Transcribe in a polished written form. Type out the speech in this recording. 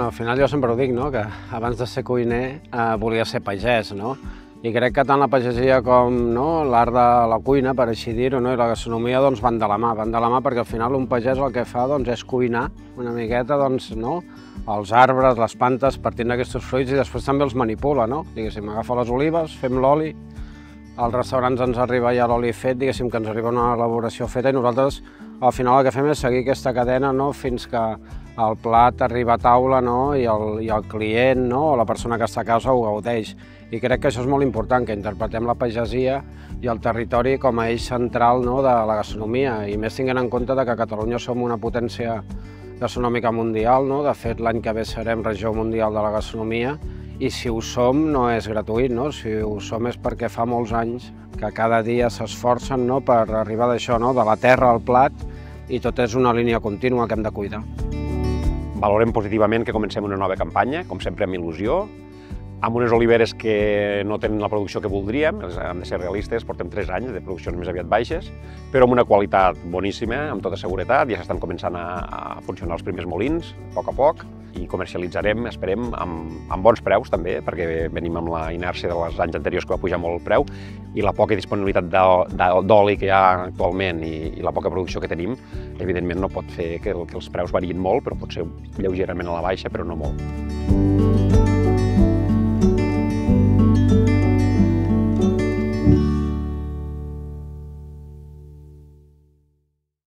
Al final jo sempre ho dic, no? Que abans de ser cuiner volia ser pagès, no? I crec que tant la pagesia com l'art de la cuina, per així dir-ho, i la gastronomia van de la mà perquè al final un pagès el que fa és cuinar una miqueta els arbres, les plantes, partint d'aquests fruits i després també els manipula, no? Diguéssim, agafa les olives, fem l'oli, als restaurants ens arriba ja l'oli fet, diguéssim que ens arriba una elaboració feta i nosaltres al final el que fem és seguir aquesta cadena fins que el plat arriba a taula i el client o la persona que està a casa ho gaudeix. I crec que això és molt important, que interpretem la pagesia i el territori com a eix central de la gastronomia, i més tenint en compte que a Catalunya som una potència gastronòmica mundial, de fet l'any que ve serem regió mundial de la gastronomia, i si ho som no és gratuït, si ho som és perquè fa molts anys que cada dia s'esforcen per arribar d'això, de la terra al plat, i tot és una línia contínua que hem de cuidar. Valorem positivament que comencem una nova campanya, com sempre amb il·lusió, amb unes oliveres que no tenen la producció que voldríem, hem de ser realistes, portem 3 anys de produccions més aviat baixes, però amb una qualitat boníssima, amb tota seguretat, ja s'estan començant a funcionar els primers molins, a poc, i comercialitzarem, esperem, amb bons preus també, perquè venim amb la inèrcia dels anys anteriors que va pujar molt el preu, i la poca disponibilitat d'oli que hi ha actualment i la poca producció que tenim, evidentment no pot fer que els preus variïn molt, però pot ser lleugerament a la baixa, però no molt.